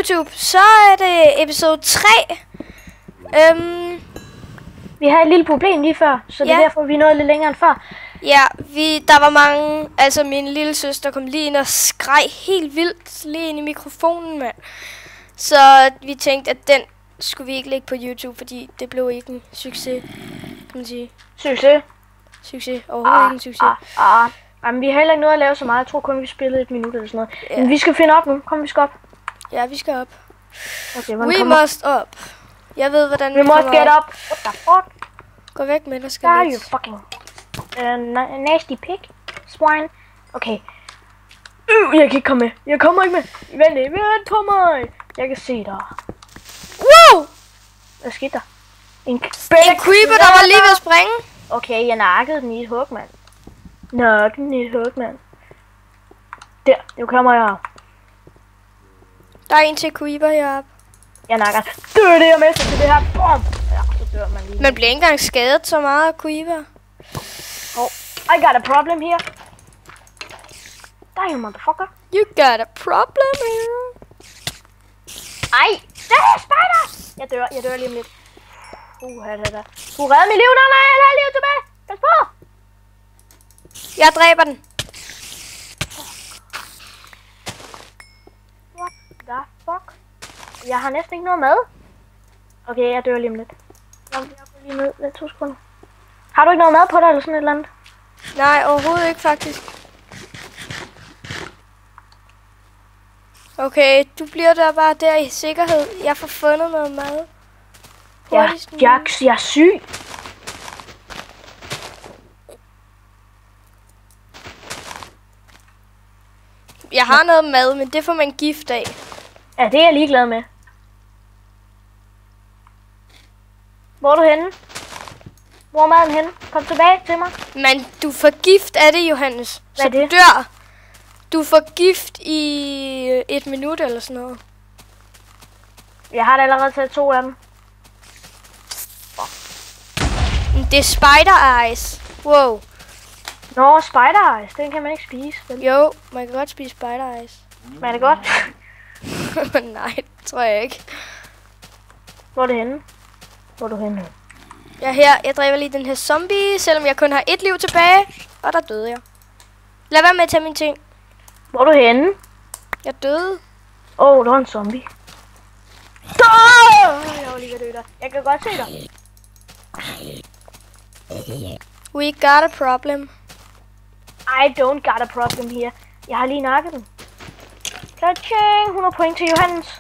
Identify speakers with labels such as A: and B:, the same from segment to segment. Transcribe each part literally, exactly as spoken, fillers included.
A: YouTube, så er det episode tre. Øhm,
B: vi havde et lille problem lige før, så det
A: ja.
B: er derfor, vi nåede lidt længere end før.
A: Ja, vi, der var mange, altså min lille søster kom lige ind og skreg helt vildt lige ind i mikrofonen, mand. Så vi tænkte, at den skulle vi ikke lægge på YouTube, fordi det blev ikke en succes, kan man sige.
B: Succes?
A: Succes, overhovedet ah, ikke en succes.
B: Ah, ah. Jamen, vi har heller ikke noget at lave så meget. Jeg tror kun, vi spillede et minut eller sådan noget. Ja. Men vi skal finde op nu. Kom, vi skal op.
A: Ja, vi skal op.
B: Okay,
A: We
B: kommer?
A: must up. Jeg ved, hvordan
B: we
A: vi
B: must get up. What the fuck?
A: Gå væk med, der skal
B: Der er you fucking uh, nasty pig. Swine. Okay. Uh, jeg kan ikke komme med. Jeg kommer ikke med. Vent, vent på mig. Jeg kan se dig.
A: Wow!
B: Hvad skete der? En,
A: en creeper, der var lige ved at springe.
B: Okay, jeg nakkede den i et hug, mand. Nakkede den i et hug, mand. Der, nu kommer jeg.
A: Der er en til creeper heroppe.
B: Jeg nakker. Dør det, jeg mister til det her. Bom! Ja, så dør man lige.
A: Man bliver ikke engang skadet så meget af creeper.
B: Oh, I got a problem here. Der er jo, motherfucker.
A: You got a problem here.
B: Ej, det er spider! Jeg dør, jeg dør lige om lidt. Uh, her, her, her. Du redder mit liv, der er jeg har liv tilbage. Pas på!
A: Jeg dræber den.
B: What the fuck? Jeg har næsten ikke noget mad. Okay, jeg dør lige om lidt. Jeg går lige ned. Lidt to sekunder. Har du ikke noget mad på dig eller sådan et eller andet?
A: Nej, overhovedet ikke faktisk. Okay, du bliver der bare der i sikkerhed. Jeg får fundet noget mad.
B: Ja, jeg, jeg er syg.
A: Jeg har noget mad, men det får man gift af.
B: Ja, det er jeg ligeglad med. Hvor er du henne? Hvor er maden henne? Kom tilbage til mig.
A: Men du får gift af det, Johannes.
B: Hvad er det?
A: Så du dør. Du får gift i et minut eller sådan noget.
B: Jeg har da allerede taget to af dem.
A: Det er spider eyes. Wow.
B: Nå, spider eyes, den kan man ikke spise. Vel?
A: Jo, man kan godt spise spider eyes.
B: Men er det godt?
A: Nej, det tror jeg ikke.
B: Hvor er det henne? Hvor er du henne?
A: Jeg er her. Jeg dræber lige den her zombie, selvom jeg kun har et liv tilbage. Og der døde jeg. Lad være med at tage mine ting.
B: Hvor er du henne?
A: Jeg døde.
B: Åh, oh, der er en zombie. Oh! Jeg var lige ved at dø der. Jeg kan godt se dig.
A: We got a problem.
B: I don't got a problem here. Jeg har lige nakket den. Klatching! hundrede point til Johannes.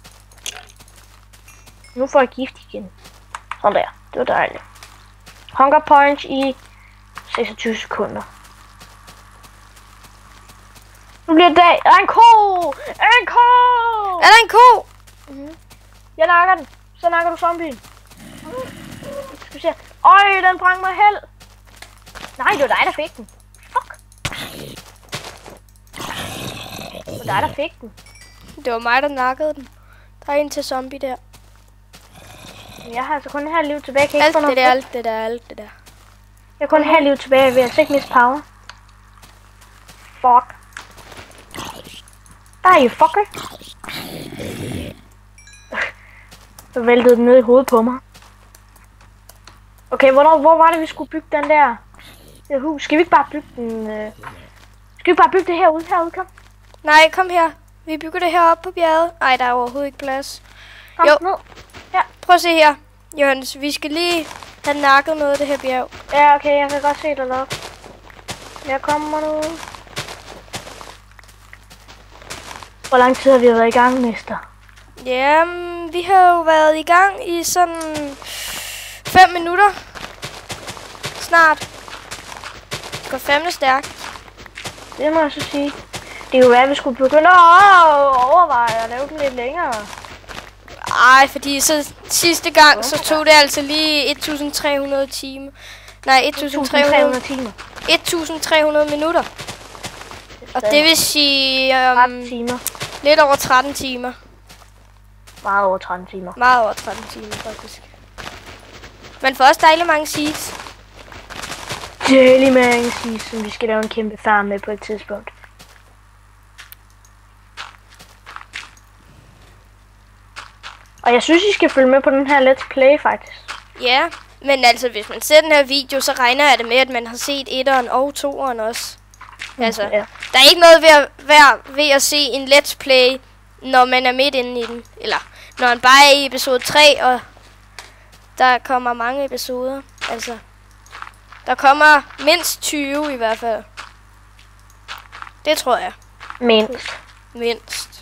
B: Nu får jeg gift igen. Sådan der. Det var dejligt. Hunger punch i seksogtyve sekunder. Nu bliver det dag. Der er en ko! En ko!
A: Er der en ko?
B: Mm-hmm. Jeg nakker den. Så nakker du zombien. Skal vi se. Øj, den brængte mig held. Nej, det var dig, der fik den. Fuck. Det var dig, der fik den.
A: Det var mig, der nakkede den. Der er en til zombie der.
B: Jeg har altså kun et halvt liv tilbage. Kan
A: alt
B: ikke
A: det der, alt det der, alt det der.
B: Jeg har kun et halvt liv tilbage. Vi har altså ikke mist power. Fuck. Der er jo fucker. Så væltede den ned i hovedet på mig. Okay, hvornår, hvor var det, vi skulle bygge den der det hus? Skal vi ikke bare bygge den? Øh... Skal vi ikke bare bygge det herude? Herude, kom.
A: Nej, kom her. Vi bygger det heroppe på bjerget. Nej, der er overhovedet ikke plads.
B: Kom
A: jo.
B: ned. Ja.
A: Prøv at se her, Johannes. Vi skal lige have nakket noget af det her bjerg.
B: Ja, okay. Jeg kan godt se dig deroppe. Jeg kommer nu. Hvor lang tid har vi været i gang, mester?
A: Jamen, vi har jo været i gang i sådan fem minutter. Snart. Det går fandme stærkt.
B: Det må jeg så sige. Det er jo hvad vi skulle begynde at overveje at lave den lidt længere.
A: Ej, fordi så sidste gang, så tog det altså lige et tusind tre hundrede timer. Nej, et tusind tre hundrede
B: timer.
A: et tusind tre hundrede minutter. Og det vil sige um,
B: tretten timer.
A: Lidt over tretten timer.
B: Meget over tretten timer.
A: Meget over tretten timer, faktisk. Man får også dejligt mange seeds.
B: Dejligt mange seeds, som vi skal lave en kæmpe farm med på et tidspunkt. Og jeg synes, I skal følge med på den her Let's Play, faktisk.
A: Ja, men altså, hvis man ser den her video, så regner jeg det med, at man har set etteren og toeren også. Altså,
B: Ja.
A: der er ikke noget ved at, være ved at se en Let's Play, når man er midt inde i den. Eller, når man bare er i episode tre, og der kommer mange episoder. Altså, der kommer mindst tyve i hvert fald. Det tror jeg.
B: Mindst.
A: Mindst.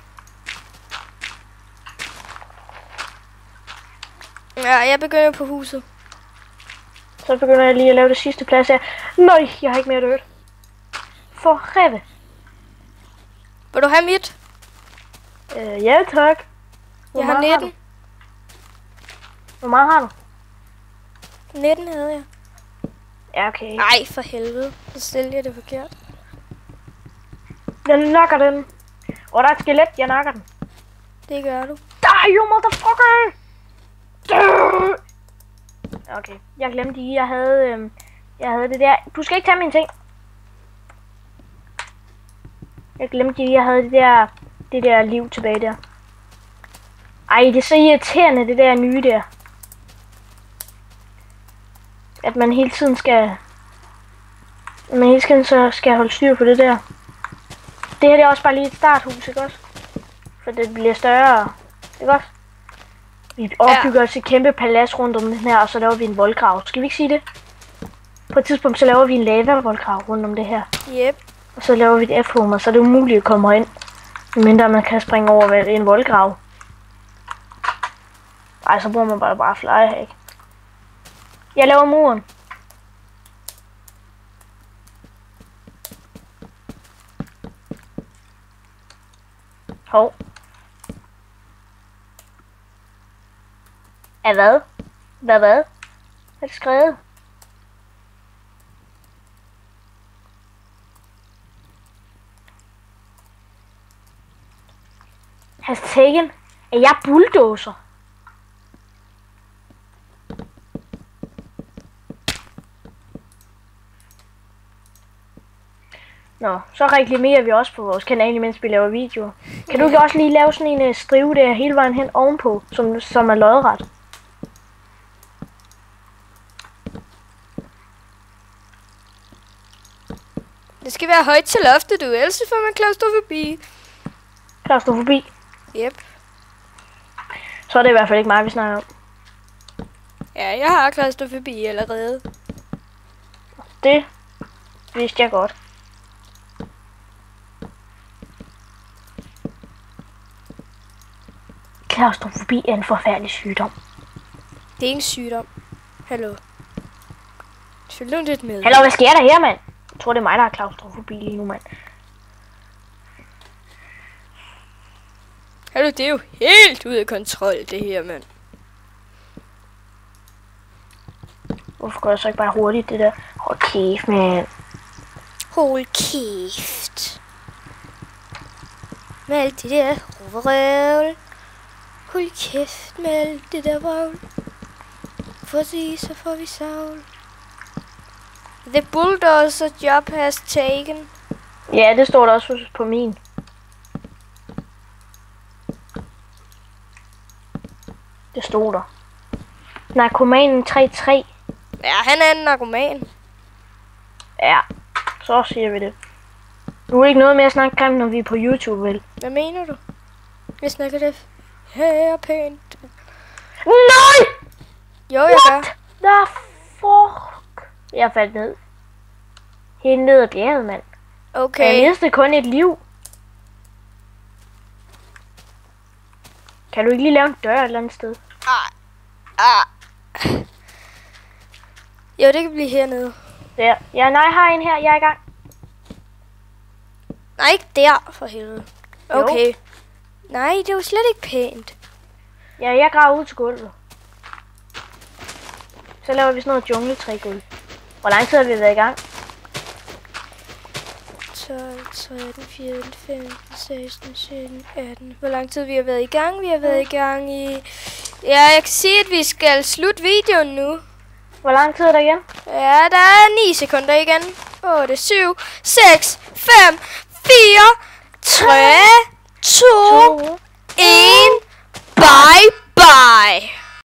A: Ja, jeg begynder på huset.
B: Så begynder jeg lige at lave det sidste plads her. Nej, jeg har ikke mere dødt. For reve.
A: Vil du have mit?
B: Øh, ja, tak. Hvor
A: Jeg har
B: meget
A: nitten.
B: du? Hvor meget har du?
A: nitten havde jeg.
B: Ja, okay.
A: Ej, for helvede. Så stiller jeg det forkert.
B: Jeg nakker den. Og der er et skelet, jeg nakker den.
A: Det gør du.
B: Die, you motherfucker! Okay, jeg glemte lige, jeg havde, øhm, jeg havde det der. Du skal ikke tage mine ting. Jeg glemte lige, jeg havde det der, det der liv tilbage der. Ej, det er så irriterende, det der nye der. At man hele tiden skal, at man hele tiden så skal holde styr på det der. Det her det er også bare lige et starthus, ikke også? For det bliver større, ikke også? Vi opbygger ja. os et kæmpe palads rundt om den her, og så laver vi en voldgrav. Skal vi ikke sige det? På et tidspunkt, så laver vi en lava-voldgrav rundt om det her.
A: Yep.
B: Og så laver vi et F-home, og så er det umuligt at komme herind. Mindre man kan springe over en voldgrav. Ej, så bruger man bare, bare flyhack. Jeg laver muren. Hov. Af hvad? Hvad hvad? Hvad er det skrevet? Has taken. Er jeg bulldozer? Nå, så reklamerer vi også på vores kanal, imens vi laver videoer. Kan du ikke også lige lave sådan en uh, strive der hele vejen hen ovenpå, som, som er lodret?
A: Det skal være højt til loftet, du. Ellers får man klaustrofobi.
B: Klaustrofobi?
A: Yep.
B: Så er det i hvert fald ikke mig, vi snakker om.
A: Ja, jeg har klaustrofobi allerede.
B: Det vidste jeg godt. Klaustrofobi er en forfærdelig sygdom.
A: Det er ikke en sygdom. Hallo. Følg nu lidt med.
B: Hallo, hvad sker der her, mand? Jeg tror, det er mig, der har klaustrofobi lige nu, mand.
A: Hallo, det er jo helt ude af kontrol, det her, mand.
B: Hvorfor går det så ikke bare hurtigt, det der? Hold kæft, mand.
A: Hold kæft. Med alt det der røvl. Hold kæft med alt det der røvl. For at sige, så får vi savl. The bulldozer job has taken.
B: Ja, det står der også på min. Det stod der. Narkomanen tre tre.
A: Ja, han er en narkoman.
B: Ja, så siger vi det. Nu er det ikke noget med at snakke grimt, når vi er på YouTube, vel?
A: Hvad mener du? Jeg snakker det her pænt.
B: Nej!
A: Jo, jeg gør.
B: The fuck? Jeg faldt ned. Helt ned ad bjerget, mand.
A: Okay.
B: Jeg mistede kun et liv. Kan du ikke lige lave en dør et eller andet sted?
A: Ah. Ah. Jo, det kan blive hernede.
B: Der. Ja, nej, jeg har en her. Jeg er i gang.
A: Nej, ikke der, for helvede. Okay. Jo. Nej, det var slet ikke pænt.
B: Ja, jeg graver ud til gulvet. Så laver vi sådan noget jungletrægulv. Hvor lang tid har vi været i gang?
A: tolv, tretten, fjorten, femten, seksten, sytten, atten. Hvor lang tid vi har været i gang? Vi har været i gang i... Ja, jeg kan sige, at vi skal slutte videoen nu.
B: Hvor lang tid er der igen?
A: Ja, der er ni sekunder igen. otte, syv, seks, fem, fire, tre, to,